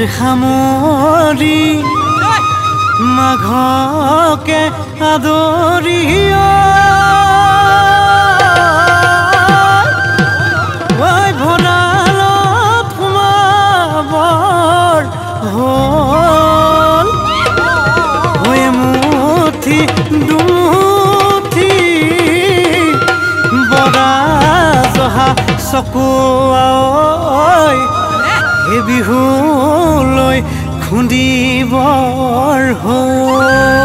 সামৰি মাঘকে আদৰি ভঁৰালত সোমাবৰ হ'ল এমুঠি দুমুঠি বৰা জহা চকু এই বিহুলৈ খুন্দিবৰ হ'ল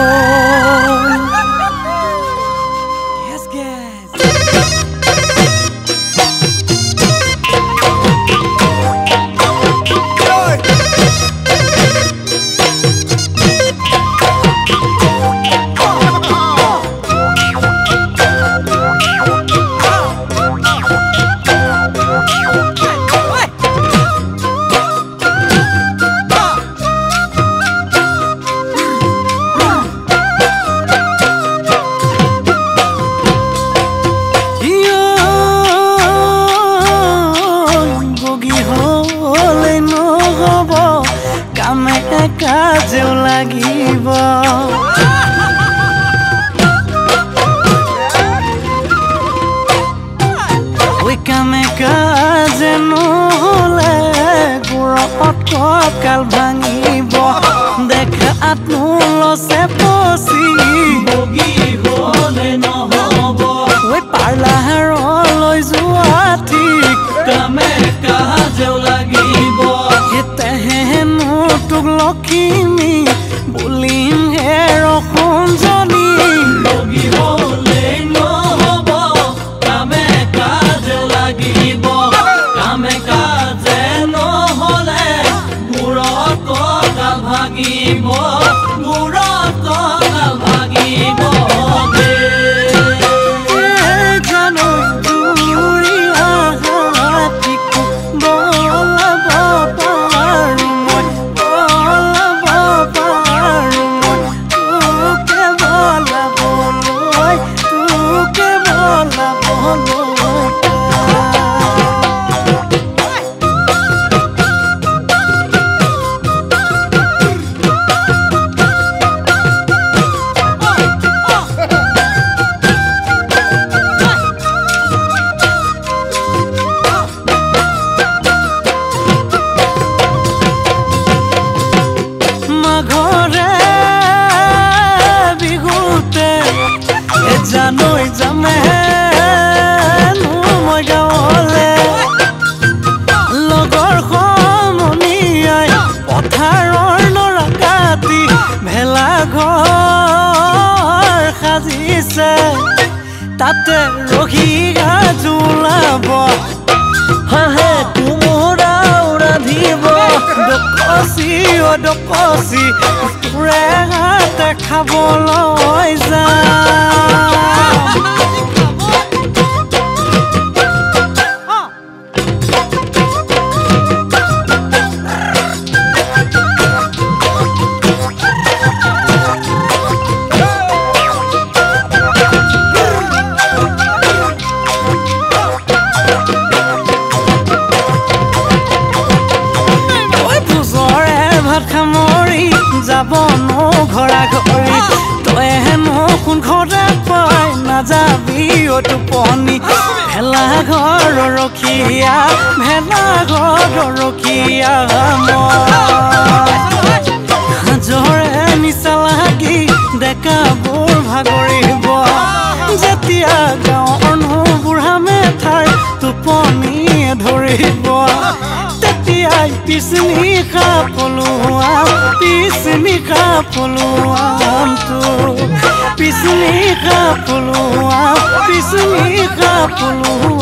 কাজেও লাগিব কামে কাজে নহ'লে গোৰত কঁকাল ভাঙিব দেখাত নোলছে পচি বগী হ'লে নহ'ব পাৰ্লাৰলৈ যোৱা ঠিক কামে কাজেও লাগিব হেনো তোক লখিমী বুলিম হেৰ সোণজনী বগী হ'লে নহ'ব কামে কাজে লাগিব কামে কাজে নহ'লে মূৰত কঁকাল ভাঙিব মূৰত কঁকাল ভাঙিব জানৈ যামে মই গাঁৱলে লগৰ সমনীয়াই পথাৰৰ নৰা কাটি ভেলা ঘৰ সাজিছে তাতে ৰখি জোলাব হাঁহে কোমোৰা ৰান্ধিব ডকচি ডকচি তোৰে হাতে খাবলৈ যাব নো ঘৰা ঘৰি তই হেনো কোন ঘৰে পাই নাযাবি অ টোপনি ভেলা ঘৰ ৰখীয়া সাজৰে নিচা লাগি ডেকাবোৰ ভাগৰিব যেতিয়া গাঁৱৰ নো বুঢ়া মেঠাই টোপনিয়ে ধৰিব তেতিয়াই পিছনিশা পলোৱাটো